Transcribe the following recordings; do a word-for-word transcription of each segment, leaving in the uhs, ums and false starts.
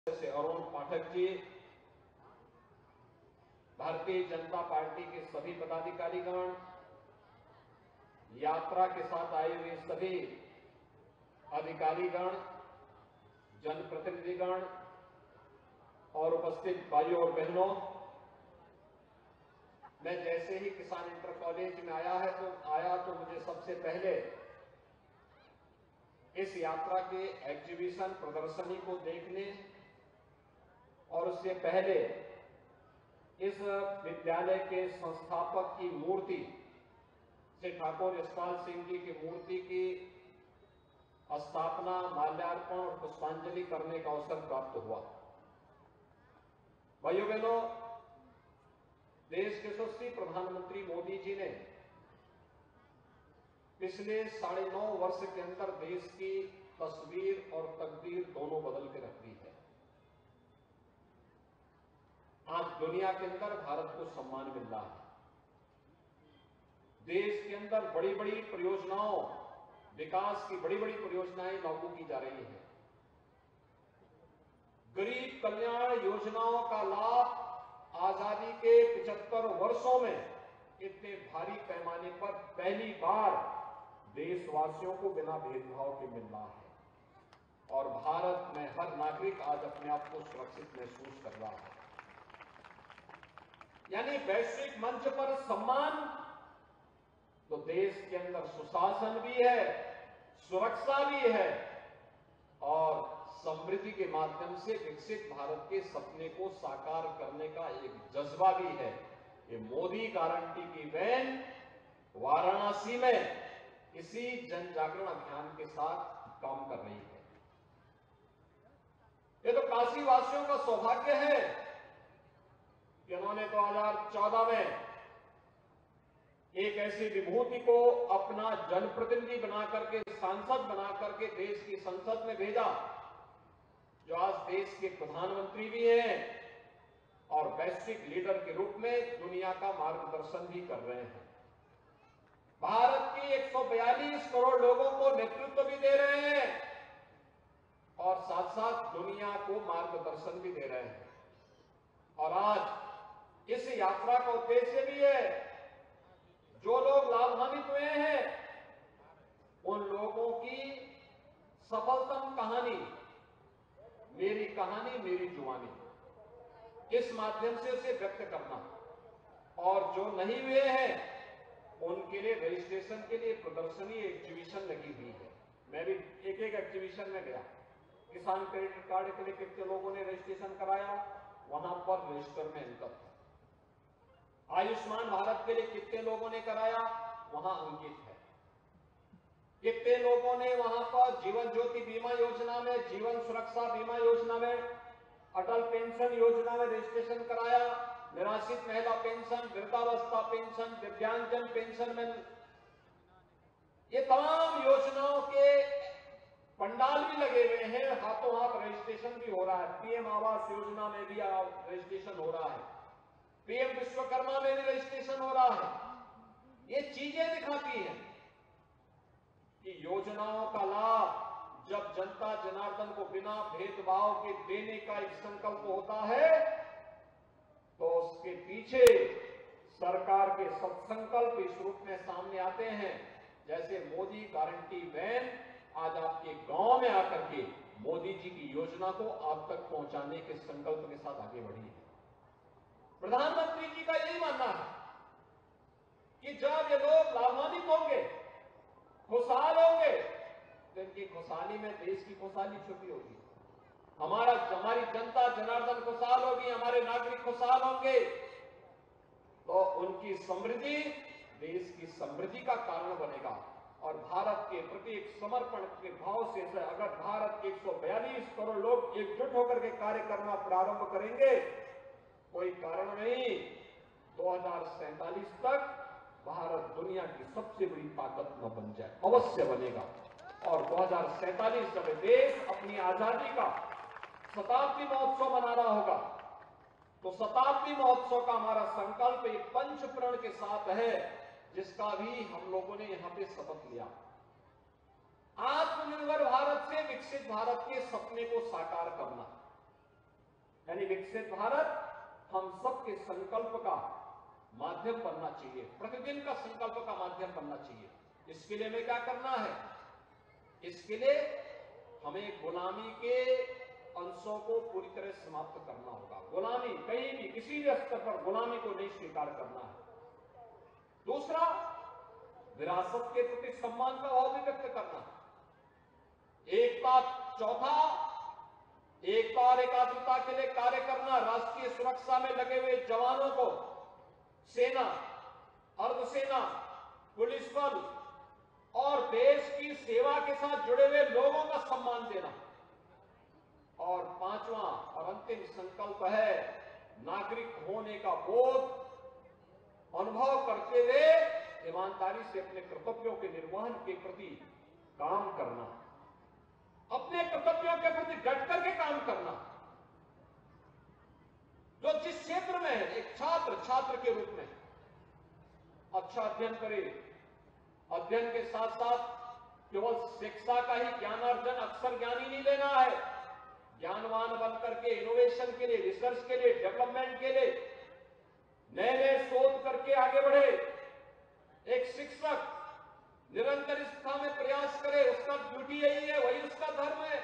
से अरुण पाठक जी, भारतीय जनता पार्टी के सभी पदाधिकारीगण, यात्रा के साथ आए हुए सभी अधिकारीगण, जनप्रतिनिधिगण और उपस्थित भाइयों और बहनों, मैं जैसे ही किसान इंटर कॉलेज में आया है तो आया तो मुझे सबसे पहले इस यात्रा के एग्जीबिशन प्रदर्शनी को देखने और उससे पहले इस विद्यालय के संस्थापक की मूर्ति श्री ठाकुर यशपाल सिंह जी की मूर्ति की स्थापना, माल्यार्पण और पुष्पांजलि करने का अवसर प्राप्त हुआ। भाइयों बहनों, देश के यशस्वी प्रधानमंत्री मोदी जी ने पिछले साढ़े नौ वर्ष के अंदर देश की तस्वीर और तकदीर दोनों बदल के रख दी है। आज दुनिया के अंदर भारत को सम्मान मिल रहा है। देश के अंदर बड़ी बड़ी परियोजनाओं, विकास की बड़ी बड़ी परियोजनाएं लागू की जा रही हैं। गरीब कल्याण योजनाओं का लाभ आजादी के पचहत्तर वर्षों में इतने भारी पैमाने पर पहली बार देशवासियों को बिना भेदभाव के मिल रहा है और भारत में हर नागरिक आज अपने आप को सुरक्षित महसूस कर रहा है। यानी वैश्विक मंच पर सम्मान तो देश के अंदर सुशासन भी है, सुरक्षा भी है और समृद्धि के माध्यम से विकसित भारत के सपने को साकार करने का एक जज्बा भी है। ये मोदी गारंटी की वैन वाराणसी में इसी जन जागरण अभियान के साथ काम कर रही है। ये तो काशी वासियों का सौभाग्य है कि उन्होंने दो हज़ार चौदह में एक ऐसी विभूति को अपना जनप्रतिनिधि बना करके, सांसद बना करके देश की संसद में भेजा, जो आज देश के प्रधानमंत्री भी हैं और वैश्विक लीडर के रूप में दुनिया का मार्गदर्शन भी कर रहे हैं। भारत के एक सौ बयालीस करोड़ लोगों को नेतृत्व भी दे रहे हैं और साथ साथ दुनिया को मार्गदर्शन भी दे रहे हैं। और आज इस यात्रा का उद्देश्य भी है, जो लोग लाभान्वित हुए हैं उन लोगों की सफलतम कहानी, मेरी कहानी मेरी जुबानी, इस माध्यम से उसे व्यक्त करना, और जो नहीं हुए हैं उनके लिए रजिस्ट्रेशन के लिए प्रदर्शनी, एग्जीबिशन लगी हुई है। मैं भी एक एक एग्जीबिशन में गया। किसान क्रेडिट कार्ड के लिए कितने लोगों ने रजिस्ट्रेशन कराया, वहां पर रजिस्टर में अंकित है। आयुष्मान भारत के लिए कितने लोगों ने कराया, वहां अंकित है। कितने लोगों ने वहां पर जीवन ज्योति बीमा योजना में, जीवन सुरक्षा बीमा योजना में, अटल पेंशन योजना में रजिस्ट्रेशन कराया, निराश्रित महिला पेंशन, वृद्धावस्था पेंशन, दिव्यांगजन पेंशन में, ये तमाम योजनाओं के पंडाल भी लगे हुए हैं, हाथों हाथ रजिस्ट्रेशन भी हो रहा है। पीएम आवास योजना में भी रजिस्ट्रेशन हो रहा है, पीएम विश्वकर्मा में भी रजिस्ट्रेशन हो रहा है। ये चीजें दिखाती हैं कि योजनाओं का लाभ जब जनता जनार्दन को बिना भेदभाव के देने का एक संकल्प होता है तो उसके पीछे सरकार के सत्संकल्प इस रूप में सामने आते हैं। जैसे मोदी गारंटी वैन आज आपके गांव में आकर के मोदी जी की योजना को आप तक पहुंचाने के संकल्प के साथ आगे बढ़ी है। प्रधानमंत्री जी का यही मानना है कि जब ये लोग लाभान्वित होंगे, खुशहाल होंगे, तो इनकी खुशहाली में देश की खुशहाली छुपी होगी। हमारा हमारी जनता जनार्दन खुशहाल होगी, हमारे नागरिक खुशहाल होंगे तो उनकी समृद्धि देश की समृद्धि का कारण बनेगा। और भारत के प्रति एक समर्पण के भाव से अगर भारत के एक सौ बयालीस करोड़ लोग एकजुट होकर के कार्य करना प्रारंभ करेंगे, कोई कारण नहीं, दो हजार सैंतालीस तक भारत दुनिया की सबसे बड़ी ताकत न बन जाए, अवश्य बनेगा। और दो हजार सैंतालीस जब देश अपनी आजादी का शताब्दी महोत्सव मना रहा होगा तो शताब्दी महोत्सव का हमारा संकल्प एक पंच प्रण के साथ है, जिसका भी हम लोगों ने यहां पे शपथ लिया। आत्मनिर्भर भारत से विकसित भारत के सपने को साकार करना, यानी विकसित भारत हम सबके संकल्प का माध्यम बनना चाहिए, प्रतिदिन का संकल्प का माध्यम बनना चाहिए। इसके लिए हमें क्या करना है? इसके लिए हमें गुलामी के अंशों को पूरी तरह समाप्त करना होगा। गुलामी कहीं भी किसी भी स्तर पर गुलामी को नहीं स्वीकार करना है। दूसरा, विरासत के प्रति सम्मान का भाव भी व्यक्त करना। एकता, चौथा, एकता और एकात्मता के लिए कार्य करना। राष्ट्रीय सुरक्षा में लगे हुए जवानों को सेना, अर्धसेना, पुलिस बल और देश की सेवा के साथ जुड़े हुए लोगों का सम्मान देना। और पांचवा और अंतिम संकल्प है नागरिक होने का बोध अनुभव करते हुए ईमानदारी से अपने कर्तव्यों के निर्वहन के प्रति काम करना, अपने कर्तव्यों के प्रति डट करके काम करना। जो जिस क्षेत्र में है, एक छात्र छात्र के रूप में अच्छा अध्ययन करे, अध्ययन के साथ साथ केवल शिक्षा का ही ज्ञानार्जन, अक्षर ज्ञान ही नहीं लेना है, ज्ञानवान बन करके इनोवेशन के लिए, रिसर्च के लिए, डेवलपमेंट के लिए नए नए शोध करके आगे बढ़े। एक शिक्षक निरंतर इस दिशा में प्रयास करे, उसका ड्यूटी यही है, वही उसका धर्म है।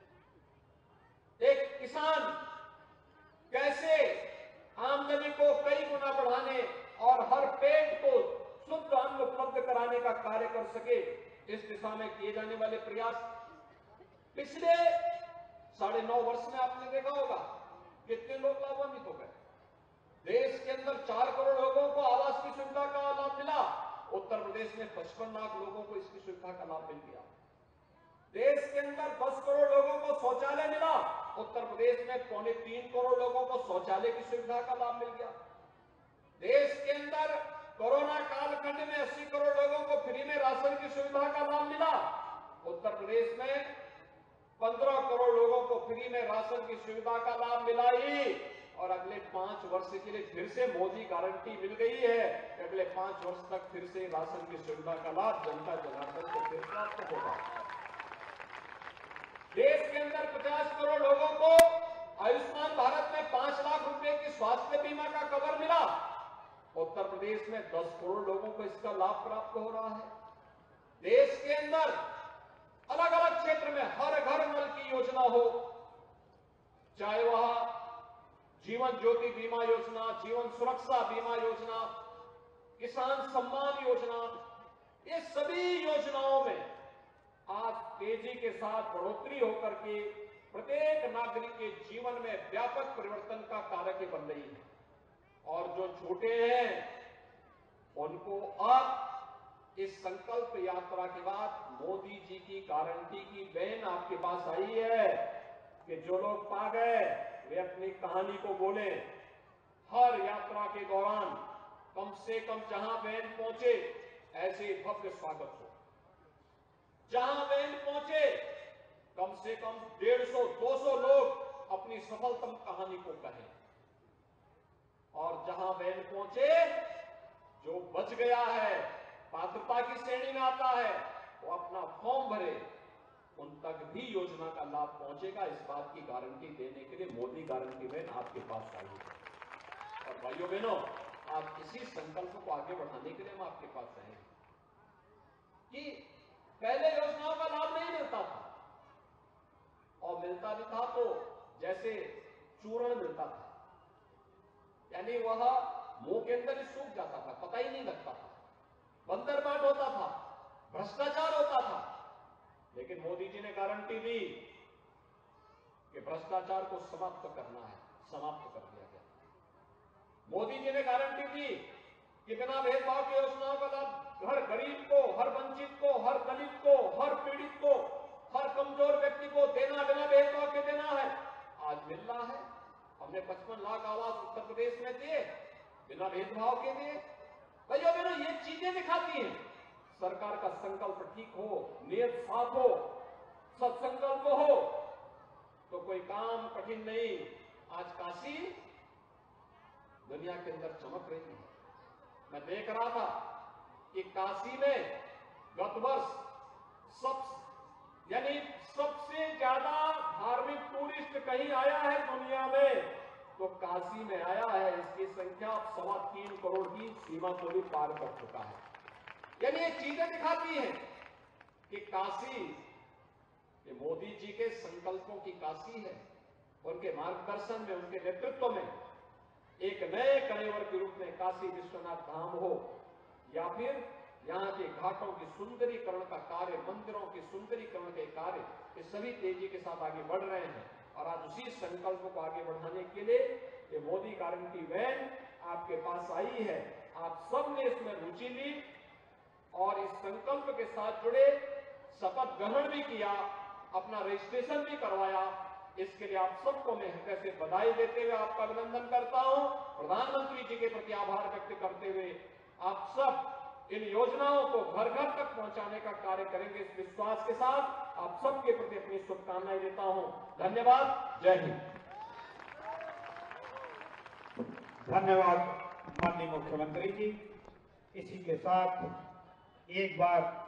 एक किसान कैसे आमदनी को कई गुना बढ़ाने और हर पेट को शुद्ध अन्न उपलब्ध कराने का कार्य कर सके, इस दिशा में किए जाने वाले प्रयास पिछले साढ़े नौ वर्ष में आपने देखा होगा कितने लोग लाभान्वित हो गए। देश के अंदर चार करोड़ लोगों को आवास की सुविधा का लाभ मिला, उत्तर प्रदेश में पचपन लाख लोगों को इसकी सुविधा का लाभ मिल गया। देश के अंदर दस करोड़ लोगों को शौचालय मिला, उत्तर प्रदेश में पौने तीन करोड़ लोगों को शौचालय की सुविधा का लाभ मिल गया। देश के अंदर कोरोना कालखंड में अस्सी करोड़ लोगों को फ्री में राशन की सुविधा का लाभ मिला, उत्तर प्रदेश में पंद्रह करोड़ लोगों को फ्री में राशन की सुविधा का लाभ मिला ही। और अगले पांच वर्ष के लिए फिर से मोदी गारंटी मिल गई है कि अगले पांच वर्ष तक फिर से राशन की सुविधा का लाभ जनता जनार्दन को फिर प्राप्त होगा। देश के अंदर पचास करोड़ लोगों को आयुष्मान भारत में पांच लाख रुपए की स्वास्थ्य बीमा का कवर मिला, उत्तर प्रदेश में दस करोड़ लोगों को इसका लाभ प्राप्त हो रहा है। देश के अंदर अलग अलग क्षेत्र में हर घर नल की योजना हो, चाहे वह जीवन ज्योति बीमा योजना, जीवन सुरक्षा बीमा योजना, किसान सम्मान योजना, ये सभी योजनाओं में आज तेजी के साथ बढ़ोतरी होकर के प्रत्येक नागरिक के जीवन में व्यापक परिवर्तन का कारक बन रही है। और जो छोटे हैं उनको अब इस संकल्प यात्रा के बाद मोदी जी की गारंटी की बहन आपके पास आई है कि जो लोग पा गए वे अपनी कहानी को बोले। हर यात्रा के दौरान कम से कम जहां बहन पहुंचे ऐसे भव्य स्वागत हो, जहां बहन पहुंचे कम से कम डेढ़ सौ दो सौ लोग अपनी सफलतम कहानी को कहें, और जहां बहन पहुंचे जो बच गया है, पात्रता की श्रेणी में आता है, वो अपना फॉर्म भरे, उन तक भी योजना का लाभ पहुंचेगा। इस बात की गारंटी देने के लिए मोदी गारंटी बहन आपके पास आई है। और भाइयों बहनों, आप इसी संकल्प को आगे बढ़ाने के लिए हम आपके पास आए हैं कि पहले योजनाओं का लाभ नहीं मिलता था, और मिलता भी था तो जैसे चूर्ण मिलता था, यानी वह मुंह के अंदर ही सूख जाता था, पता ही नहीं लगता था, बंदर बाट होता था, भ्रष्टाचार होता था। लेकिन मोदी जी ने गारंटी दी कि भ्रष्टाचार को समाप्त करना है, समाप्त कर दिया गया। मोदी जी ने गारंटी दी कि बिना भेदभाव की योजनाओं का लाभ हर गरीब को, हर वंचित को, हर दलित को, हर पीड़ित को, हर कमजोर व्यक्ति को देना, बिना भेदभाव के देना है। आज मिल रहा है। हमने पचपन लाख आवास उत्तर प्रदेश में दिए, बिना भेदभाव के दिए। भाइयों बहनों, ये चीजें दिखाती हैं सरकार का संकल्प ठीक हो, नियत साफ हो, सत्संकल्प हो तो कोई काम कठिन नहीं। आज काशी दुनिया के अंदर चमक रही है। मैं देख रहा था कि काशी में गत वर्ष सब यानी सबसे ज्यादा धार्मिक टूरिस्ट कहीं आया है दुनिया दुनिया में, तो काशी में आया है। इसकी संख्या अब सवा तीन करोड़ की सीमा को भी पार कर चुका है। यानी ये चीजें दिखाती हैं कि काशी ये मोदी जी के संकल्पों की काशी है। उनके मार्गदर्शन में, उनके नेतृत्व में एक नए कलेवर के रूप में काशी विश्वनाथ धाम हो, या फिर यहाँ के घाटों की सुंदरीकरण का कार्य, मंदिरों की सुंदरीकरण के कार्य, ये सभी तेजी के साथ आगे बढ़ रहे हैं। और आज उसी संकल्प को आगे बढ़ाने के लिए ये मोदी गारंटी वैन आपके पास आई है। आप सब ने इसमें रुचि ली और इस संकल्प के साथ जुड़े, शपथ ग्रहण भी किया, अपना रजिस्ट्रेशन भी करवाया। इसके लिए आप सबको मैं हृदय से बधाई देते हुए आपका अभिनंदन करता हूं। प्रधानमंत्री जी के प्रति आभार व्यक्त करते हुए आप सब इन योजनाओं को घर घर तक पहुंचाने का कार्य करेंगे, इस विश्वास के साथ आप सबके प्रति अपनी शुभकामनाएं देता हूं। धन्यवाद। जय हिंद। धन्यवाद माननीय मुख्यमंत्री जी। इसी के साथ एक बार